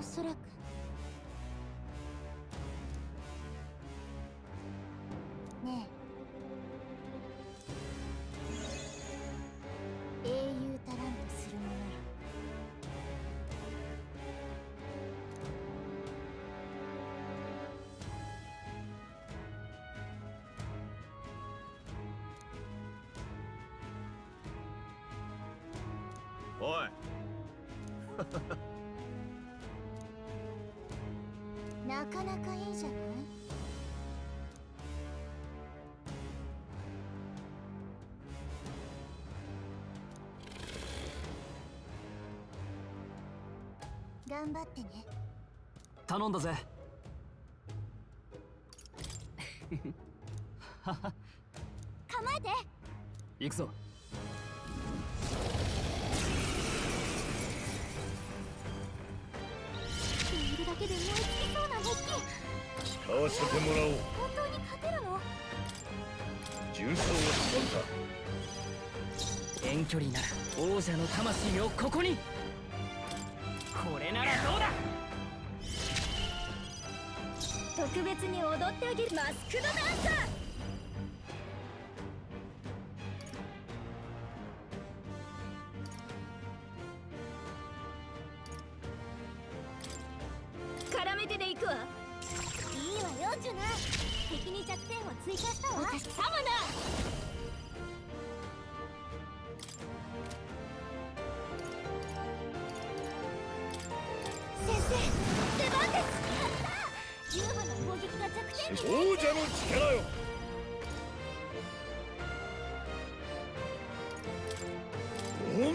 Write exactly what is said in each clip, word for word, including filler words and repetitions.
おそらくねえ、英雄足らんとするものよ。 おいなかなかいいじゃない。頑張ってね。 頼んだぜ。 構えて。 行くぞ。 いるだけで燃え尽きそうな熱気。 使わせてもらおう。 本当に勝てるの？ 重装をつかんだ。 遠距離なら王者の魂をここに。これならどうだ。 特別に踊ってあげる。マスクドダンサー。絡めてでいくわ。いいわよジュナ。敵に弱点を追加したわ。私サムナ。先生、出番です。やったー。ユーマの攻撃が弱点に。 王者の力よ。オン。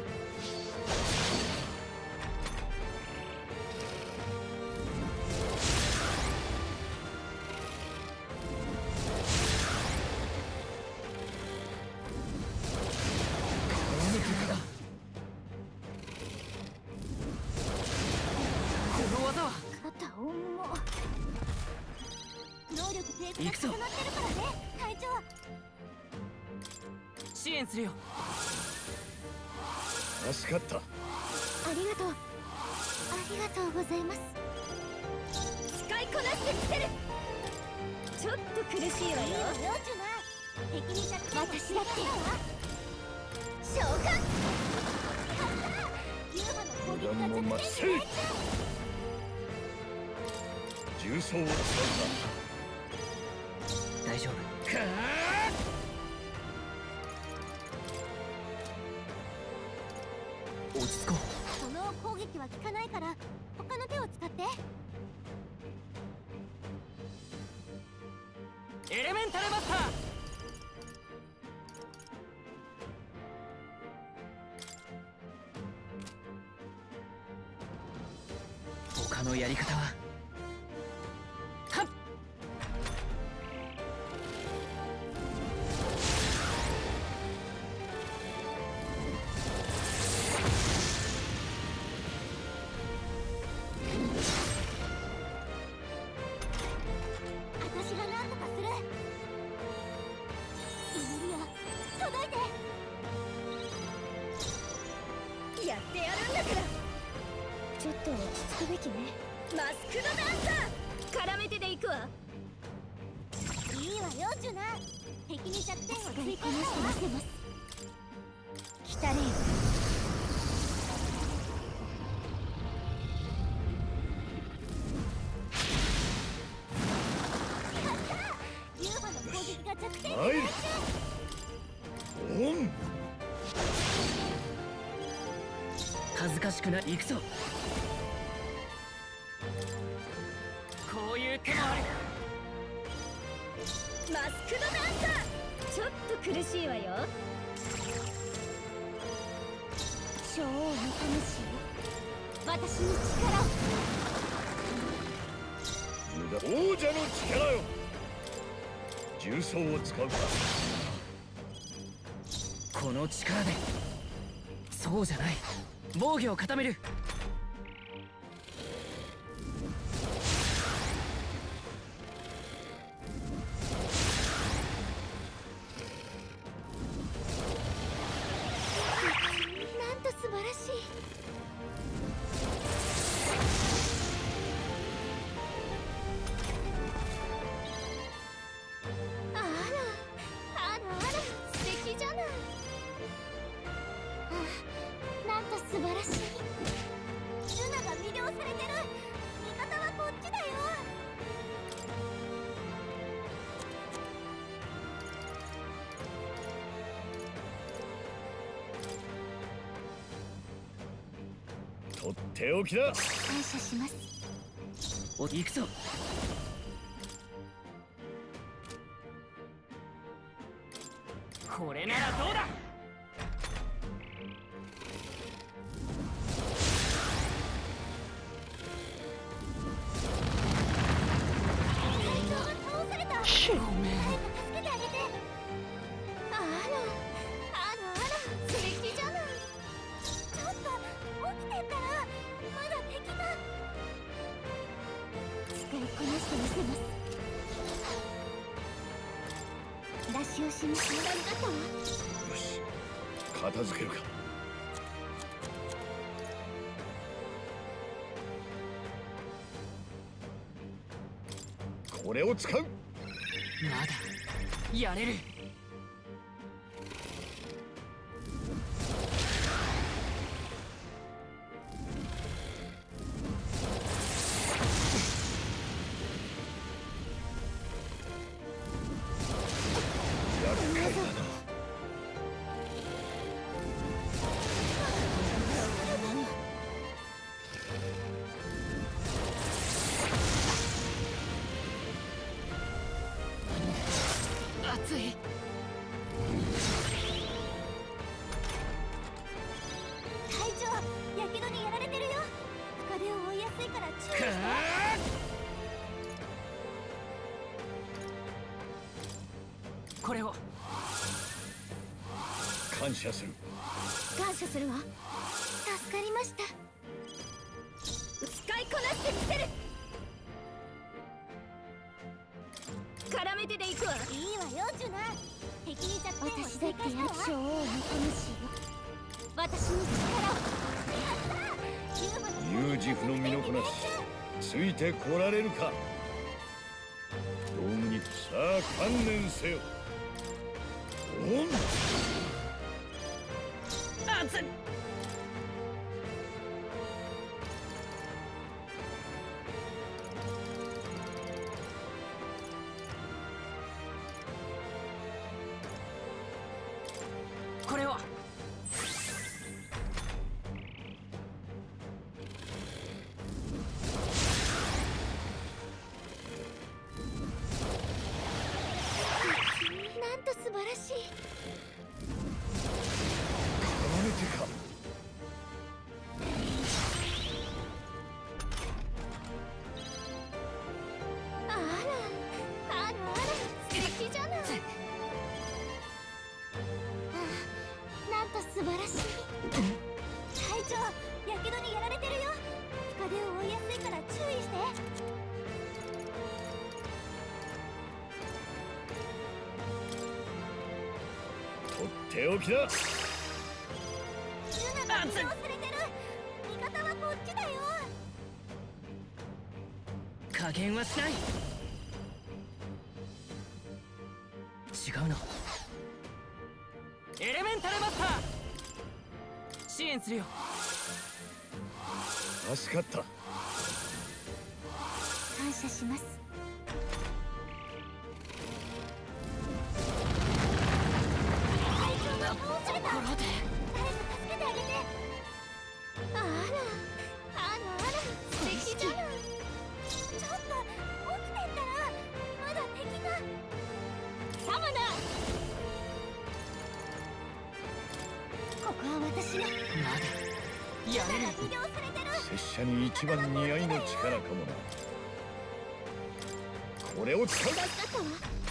行くぞ。 なってるからね、隊長。 支援するよ。 助かった。 ありがとう。ありがとうございます。使いこなしてみせる。ちょっと苦しいわよ。いいわよジュナ。敵に着点を私だって召喚。やったー。ユーマの攻撃が弱点に入っちゃう。 重装を使うんだ。 大丈夫か。落ち着こう。 その攻撃は効かないから他の手を使って。 エレメンタルマスター。他のやり方ははっ。 私が何とかする。祈りよ、届いて。やってやるんだから。ちょっと落ち着くべきね。マスクドダンサー。絡めてでいくわ。いいわよジュナ。敵に弱点を追加したわ。してみせます。来たれよ。やったー。ユーマの攻撃が弱点に入っちゃう。 オン。 恥ずかしくない。行くぞ。こういう手もある。 マスクドダンサー。ちょっと苦しいわよ。女王の魂よ、私に力を。 無駄。王者の力よ。重装を使うか。 この力で。そうじゃない。防御を固める。 なんと素晴らしい。 とっておきだ。 感謝します。 お行くぞ。これならどうだ。 ごめん。誰か助けてあげて。あら、あらあら、素敵じゃない。ちょっと起きてったらまだ敵が。使いこなしてみせます。出し惜しみしなかったわ。 よし、片付けるか。これを使う。 まだやれる。 厄介だな。 熱い。 隊長、やけどにやられてるよ。深手を追いやすいから注意して。 これを感謝する。 感謝するわ。助かりました。使いこなしてみせる。絡めてでいくわ。いいわよ、ジュナ。敵に弱点を追加したわ。私だって役所を追うのかもしよ。私に力を。 有事不の身のこなし、ついてこられるか。道具にさあ観念せよ。オン。 熱い。これをなんと素晴らしい。 絡めてか。 あら、あらあら、素敵じゃない。ああ、なんと素晴らしい。隊長、やけどにやられてるよ。深手を追いやすいから注意して。 とっておきだ。 ジュナが利用されてる。味方はこっちだよ。 加減はしない。違うの。エレメンタルマスター支援するよ。 助かった。 感謝します。隊長が倒された。 ところで誰か助けてあげて。あら、あらあら、素敵じゃない。ちょっと起きてったらまだ敵が。サマナ。ここは私の。 まだやれる。 利用されてる。 拙者に一番似合いの力かもな。これを使う。 助かったわ。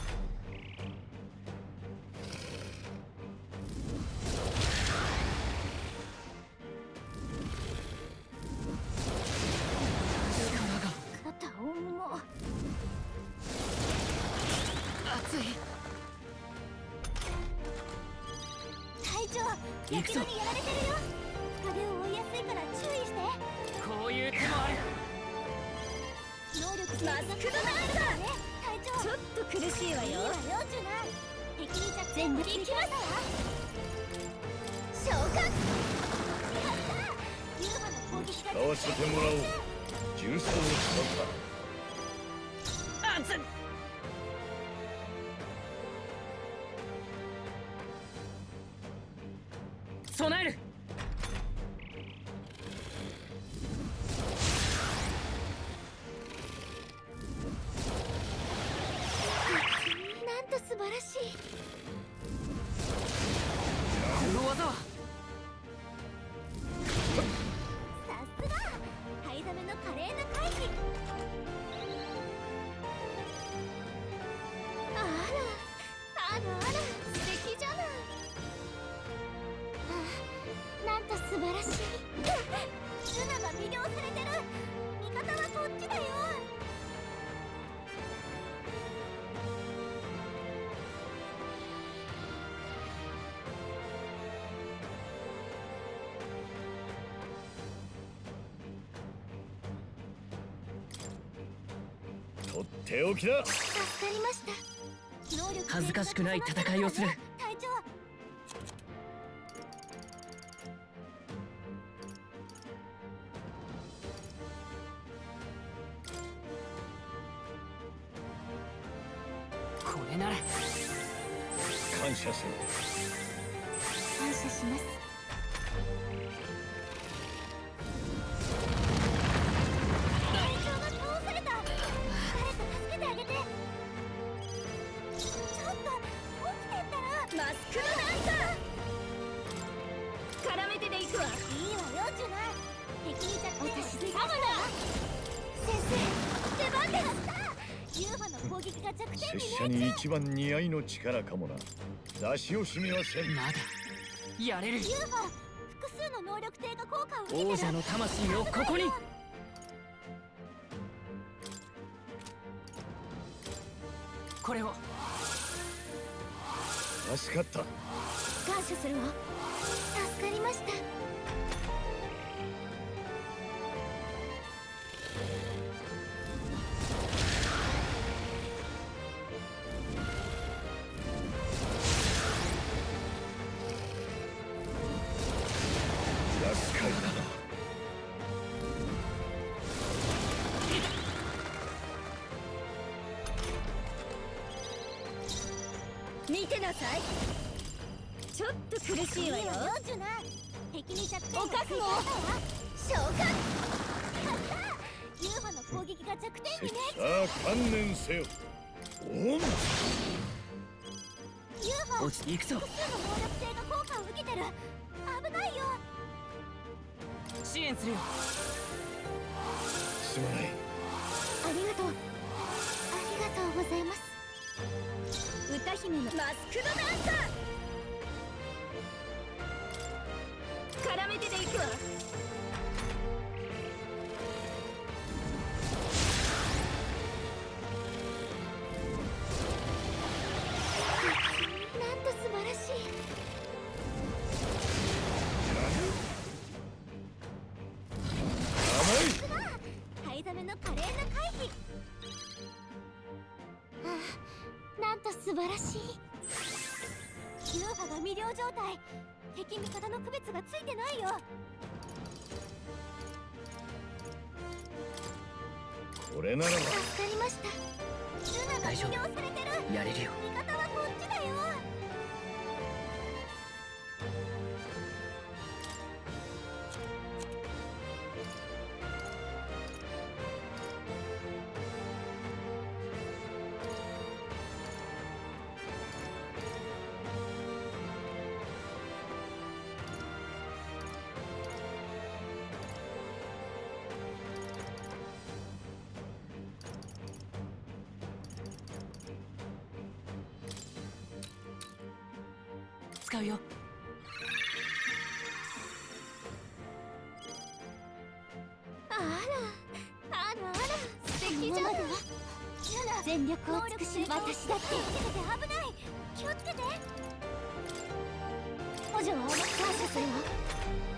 肩重。 熱い。 隊長、やけどにやられてるよ。深手を追いやすいから注意して。 こういう手もある。 能力マスクドナールだね。隊長、ちょっと苦しいわよ。いいわよ、ジュナ。敵に着全力いきますわ。召喚。やったー。ユーマの攻撃が。 使わせてもらおう。重装を使った。 熱い。備える。 とっておきだ。 助かりました。能力恥ずかしくない戦いをする。 隊長。 これなら感謝する。 感謝します。隊長が倒された。誰か助けてあげて。ちょっと起きてったら。マスクのダンサー絡めてでいくわ。いいわよジュナ。敵に着点をしていました。先生出番です。ユーファの攻撃が弱点に拙者に一番似合いの力かもな。出し惜しみはせん。 まだやれる。 ユーファ複数の能力低下効果を受けてる。 王者の魂をここに。これを。 助かった。 感謝するわ。助かりました。 厄介だな。 見てなさい。ちょっと苦しいわよ。ジュナ。敵に弱点をついたわ。召喚。ユーファの攻撃が弱点にね。 さあ観念せよ。おん。 ユーファ落ちていくぞ。 複数の能力低下効果を受けてる。危ないよ。 支援するよ。 すまない。 ありがとう。ありがとうございます。歌姫のマスクのダンサー絡めてでいくわ。なんと素晴らしい。ハイザメの華麗な回避。ああ、なんと素晴らしい。ユーファが未了状態。敵味方の区別がついてないよ。 これならば。 助かりました。ルナが魅了されてる。 やれるよ。 味方はこっちだよ。 使うよ。 あら、あらあら、素敵じゃない。全力を尽くし、私だって。気をつけて、危ない。気をつけて。補助は感謝するわ。